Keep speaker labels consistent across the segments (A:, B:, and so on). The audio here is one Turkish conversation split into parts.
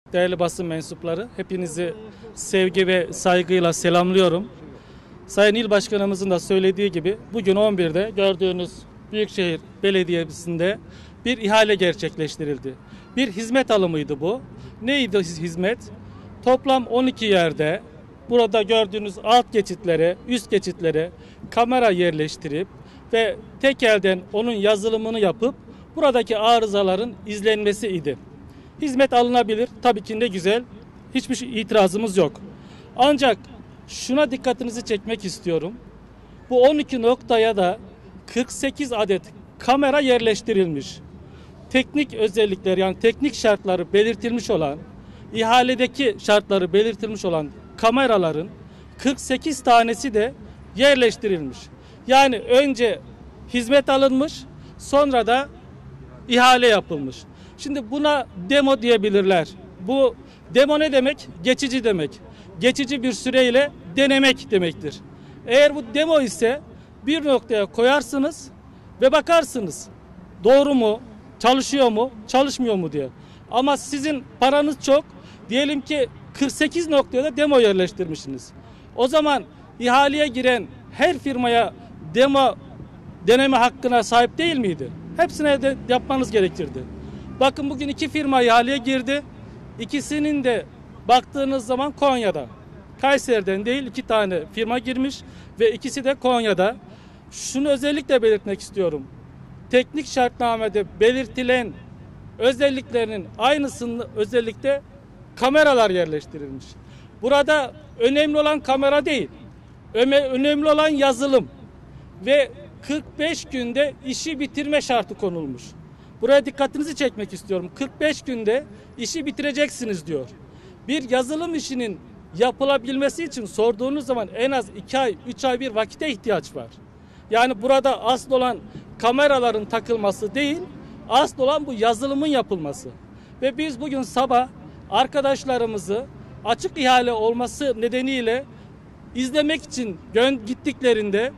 A: Değerli basın mensupları, hepinizi sevgi ve saygıyla selamlıyorum. Sayın İl Başkanımızın da söylediği gibi bugün 11'de gördüğünüz Büyükşehir Belediyesi'nde bir ihale gerçekleştirildi. Bir hizmet alımıydı bu. Neydi hizmet? Toplam 12 yerde burada gördüğünüz alt geçitlere, üst geçitlere kamera yerleştirip ve tek elden onun yazılımını yapıp buradaki arızaların izlenmesi idi. Hizmet alınabilir. Tabii ki de güzel. Hiçbir itirazımız yok. Ancak şuna dikkatinizi çekmek istiyorum. Bu 12 noktaya da 48 adet kamera yerleştirilmiş. Teknik özellikler, yani teknik şartları belirtilmiş olan, ihaledeki şartları belirtilmiş olan kameraların 48 tanesi de yerleştirilmiş. Yani önce hizmet alınmış, sonra da ihale yapılmış. Şimdi buna demo diyebilirler. Bu demo ne demek? Geçici demek. Geçici bir süreyle denemek demektir. Eğer bu demo ise bir noktaya koyarsınız ve bakarsınız. Doğru mu? Çalışıyor mu? Çalışmıyor mu diye. Ama sizin paranız çok. Diyelim ki 48 noktaya da demo yerleştirmişsiniz. O zaman ihaleye giren her firmaya demo deneme hakkına sahip değil miydi? Hepsine de yapmanız gerekirdi. Bakın bugün 2 firma ihaleye girdi. İkisinin de baktığınız zaman Konya'da. Kayseri'den değil 2 tane firma girmiş ve ikisi de Konya'da. Şunu özellikle belirtmek istiyorum. Teknik şartnamede belirtilen özelliklerinin aynısını özellikle kameralar yerleştirilmiş. Burada önemli olan kamera değil. Önemli olan yazılım ve 45 günde işi bitirme şartı konulmuş. Buraya dikkatinizi çekmek istiyorum. 45 günde işi bitireceksiniz diyor. Bir yazılım işinin yapılabilmesi için sorduğunuz zaman en az 2 ay, 3 ay bir vakite ihtiyaç var. Yani burada asıl olan kameraların takılması değil, asıl olan bu yazılımın yapılması. Ve biz bugün sabah arkadaşlarımızı açık ihale olması nedeniyle izlemek için gittiklerinde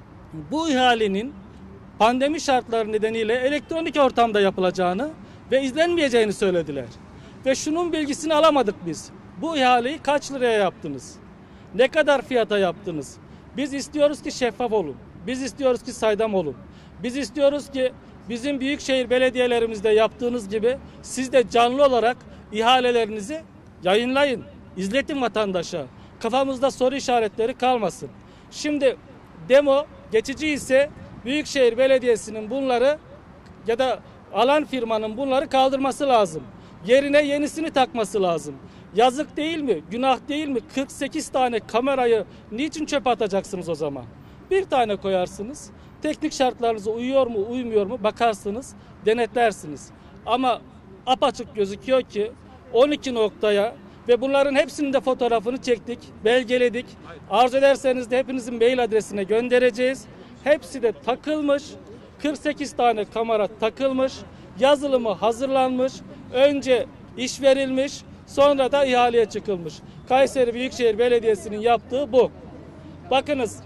A: bu ihalenin pandemi şartları nedeniyle elektronik ortamda yapılacağını ve izlenmeyeceğini söylediler. Ve şunun bilgisini alamadık biz. Bu ihaleyi kaç liraya yaptınız? Ne kadar fiyata yaptınız? Biz istiyoruz ki şeffaf olun. Biz istiyoruz ki saydam olun. Biz istiyoruz ki bizim büyükşehir belediyelerimizde yaptığınız gibi siz de canlı olarak ihalelerinizi yayınlayın. İzletin vatandaşa. Kafamızda soru işaretleri kalmasın. Şimdi demo geçici ise Büyükşehir Belediyesi'nin bunları ya da alan firmanın bunları kaldırması lazım. Yerine yenisini takması lazım. Yazık değil mi? Günah değil mi? 48 tane kamerayı niçin çöpe atacaksınız o zaman? Bir tane koyarsınız. Teknik şartlarınıza uyuyor mu, uymuyor mu bakarsınız, denetlersiniz. Ama apaçık gözüküyor ki 12 noktaya ve bunların hepsinin de fotoğrafını çektik, belgeledik. Arzu ederseniz de hepinizin mail adresine göndereceğiz. Hepsi de takılmış. 48 tane kamera takılmış. Yazılımı hazırlanmış. Önce iş verilmiş. Sonra da ihaleye çıkılmış. Kayseri Büyükşehir Belediyesi'nin yaptığı bu. Bakınız.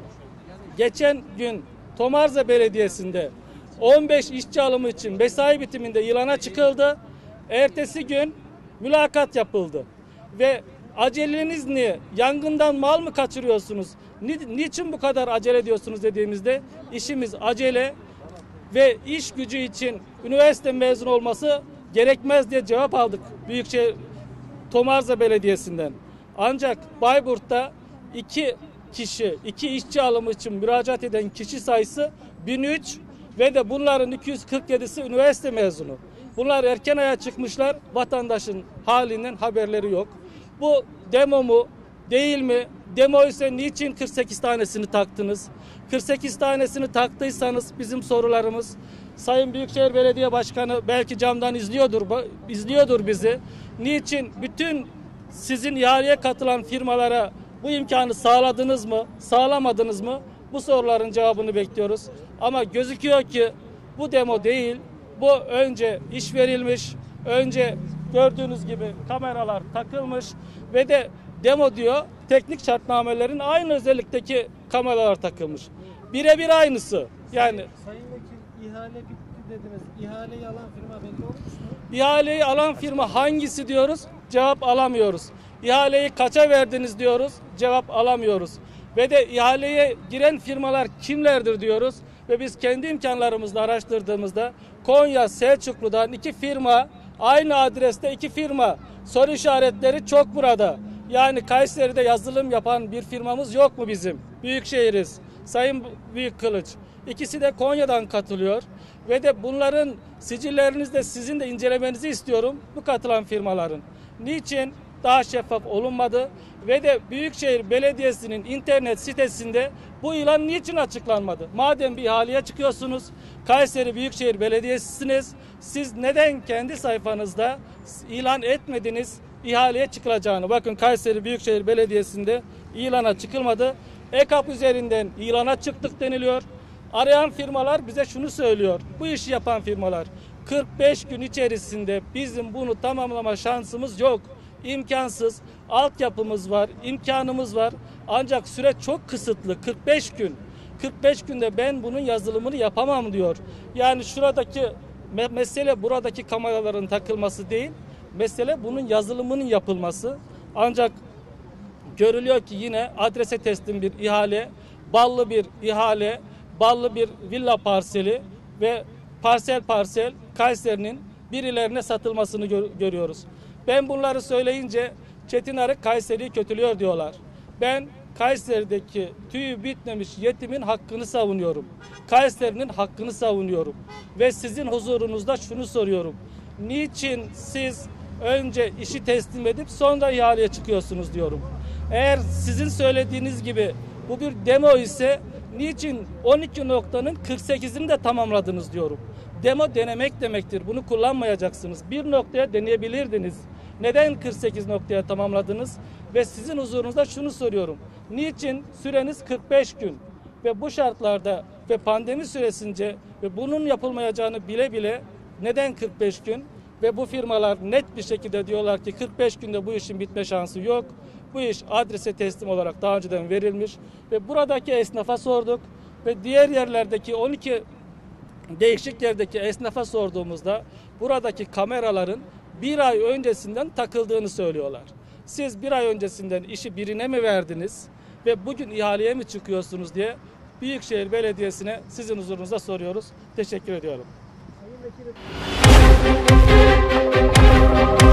A: Geçen gün Tomarza Belediyesi'nde 15 işçi alımı için mesai bitiminde ilana çıkıldı. Ertesi gün mülakat yapıldı. Ve aceleniz niye? Yangından mal mı kaçırıyorsunuz? Niçin bu kadar acele ediyorsunuz dediğimizde işimiz acele ve iş gücü için üniversite mezunu olması gerekmez diye cevap aldık Büyükşehir Tomarza Belediyesi'nden. Ancak Bayburt'ta 2 işçi alımı için müracaat eden kişi sayısı 1003 ve de bunların 247'si üniversite mezunu. Bunlar erken aya çıkmışlar, vatandaşın halinden haberleri yok. Bu demo mu değil mi? Demo ise niçin 48 tanesini taktınız? 48 tanesini taktıysanız bizim sorularımız, Sayın Büyükşehir Belediye Başkanı belki camdan izliyordur bizi. Niçin bütün sizin ihaleye katılan firmalara bu imkanı sağladınız mı, sağlamadınız mı? Bu soruların cevabını bekliyoruz. Ama gözüküyor ki bu demo değil, bu önce iş verilmiş, önce gördüğünüz gibi kameralar takılmış ve de demo diyor, teknik şartnamelerin aynı özellikteki kameralar takılmış. Birebir aynısı. Yani
B: Sayın Vekil, ihale bitti dediniz. İhaleyi alan firma belli olmuş mu?
A: İhaleyi alan firma hangisi diyoruz? Cevap alamıyoruz. İhaleyi kaça verdiniz diyoruz? Cevap alamıyoruz. Ve de ihaleye giren firmalar kimlerdir diyoruz? Ve biz kendi imkanlarımızla araştırdığımızda Konya Selçuklu'dan 2 firma, aynı adreste 2 firma, soru işaretleri çok burada. Yani Kayseri'de yazılım yapan bir firmamız yok mu bizim? Büyükşehiriz. Sayın Büyükkılıç. İkisi de Konya'dan katılıyor. Ve de bunların sicillerini de sizin de incelemenizi istiyorum bu katılan firmaların. Niçin daha şeffaf olunmadı? Ve de Büyükşehir Belediyesi'nin internet sitesinde bu ilan niçin açıklanmadı? Madem bir ihaleye çıkıyorsunuz, Kayseri Büyükşehir Belediyesi'siniz, siz neden kendi sayfanızda ilan etmediniz ihaleye çıkılacağını? Bakın Kayseri Büyükşehir Belediyesi'nde ilana çıkılmadı. EKAP üzerinden ilana çıktık deniliyor. Arayan firmalar bize şunu söylüyor. Bu işi yapan firmalar 45 gün içerisinde bizim bunu tamamlama şansımız yok. İmkansız. Altyapımız var, imkanımız var. Ancak süre çok kısıtlı. 45 gün. 45 günde ben bunun yazılımını yapamam diyor. Yani şuradaki mesele buradaki kameraların takılması değil. Mesele bunun yazılımının yapılması. Ancak görülüyor ki yine adrese teslim bir ihale, ballı bir ihale, ballı bir villa parseli ve parsel parsel Kayseri'nin birilerine satılmasını görüyoruz. Ben bunları söyleyince Çetin Arık Kayseri'yi kötülüyor diyorlar. Ben Kayseri'deki tüyü bitmemiş yetimin hakkını savunuyorum. Kayseri'nin hakkını savunuyorum. Ve sizin huzurunuzda şunu soruyorum. Niçin siz önce işi teslim edip sonra ihaleye çıkıyorsunuz diyorum. Eğer sizin söylediğiniz gibi bu bir demo ise niçin 12 noktanın 48'ini de tamamladınız diyorum. Demo denemek demektir. Bunu kullanmayacaksınız. Bir noktaya deneyebilirdiniz. Neden 48 noktaya tamamladınız? Ve sizin huzurunuzda şunu soruyorum. Niçin süreniz 45 gün? Ve bu şartlarda ve pandemi süresince ve bunun yapılmayacağını bile bile neden 45 gün? Ve bu firmalar net bir şekilde diyorlar ki 45 günde bu işin bitme şansı yok. Bu iş adrese teslim olarak daha önceden verilmiş. Ve buradaki esnafa sorduk. Ve diğer yerlerdeki 12 değişik yerdeki esnafa sorduğumuzda buradaki kameraların bir ay öncesinden takıldığını söylüyorlar. Siz bir ay öncesinden işi birine mi verdiniz ve bugün ihaleye mi çıkıyorsunuz diye Büyükşehir Belediyesi'ne sizin huzurunuzda soruyoruz. Teşekkür ediyorum.
B: Sayın Vekilim.